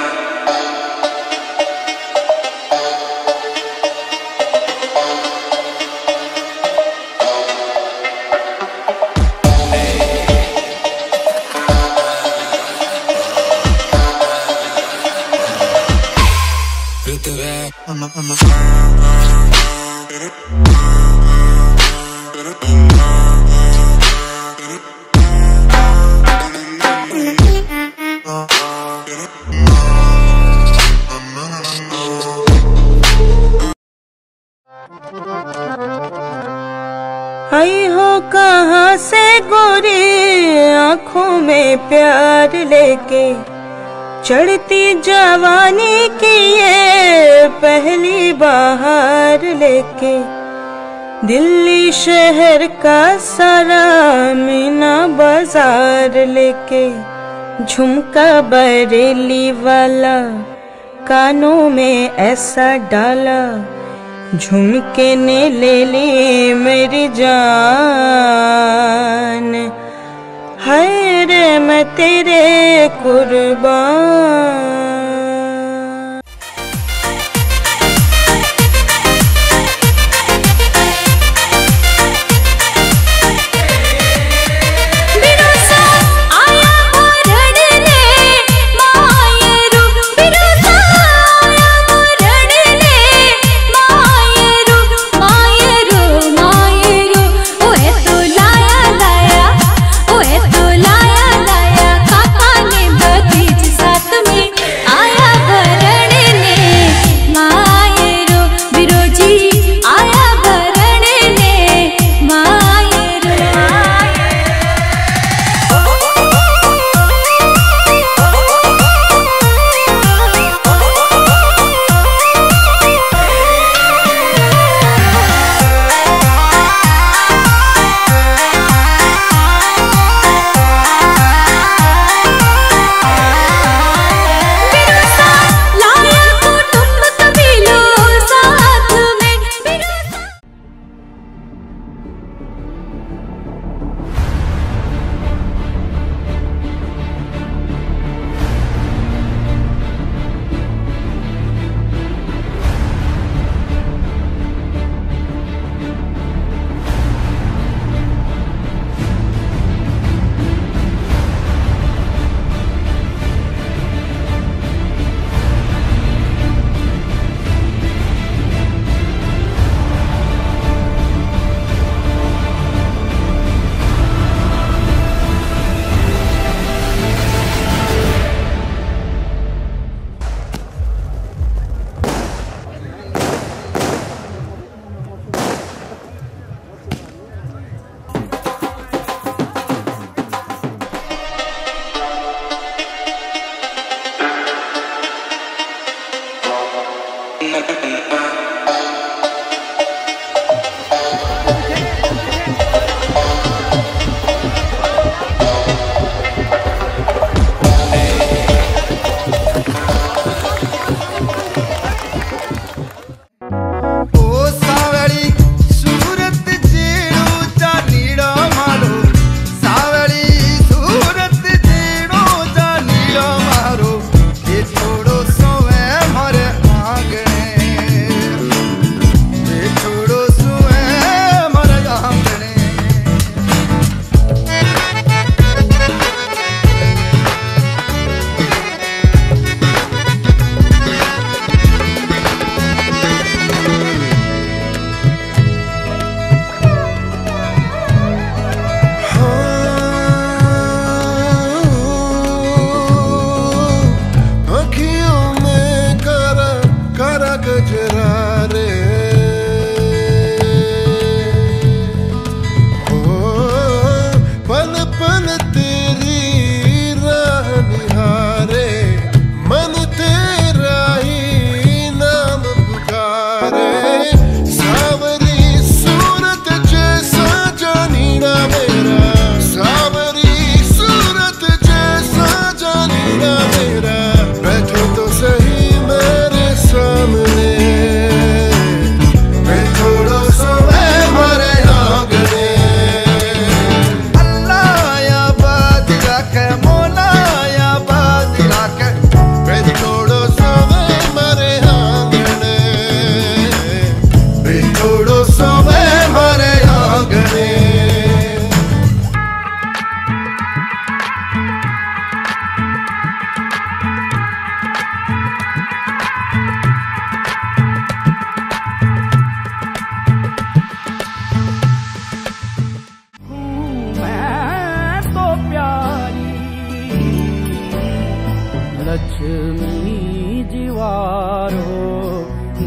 आई हो कहाँ से गोरी आँखों में प्यार लेके, चढ़ती जवानी की ये पहली बहार लेके, दिल्ली शहर का सारा मीना बाजार लेके, झुमका बरेली वाला कानों में ऐसा डाला, झुमके ने ले ली मेरी जान, हाय रे मैं तेरे कुर्बान।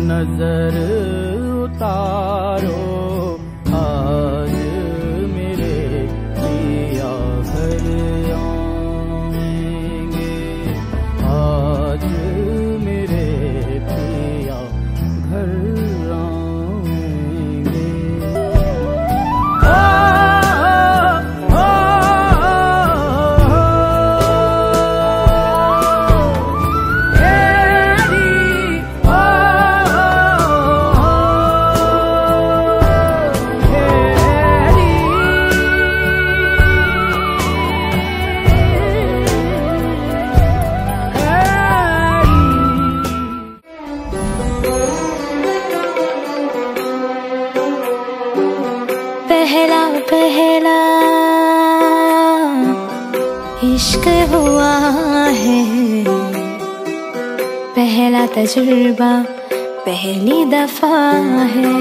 नजर उतारो, आज मेरे पिया घर आएंगे, आज मेरे पिया घर आएंगे। पहला पहला इश्क हुआ है, पहला तजुर्बा पहली दफा है।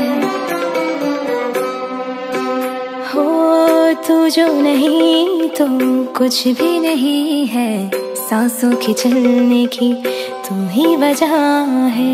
हो तू जो नहीं तो कुछ भी नहीं है, सांसों के चलने की तू ही वजह है।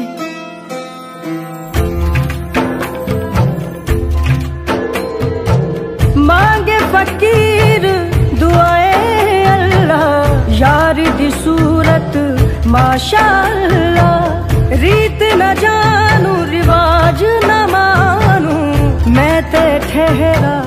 मांगे फकीर दुआए अल्लाह, यार दी सूरत माशाअल्लाह। रीत न जानू रिवाज न मानू, मैं ते ठहरा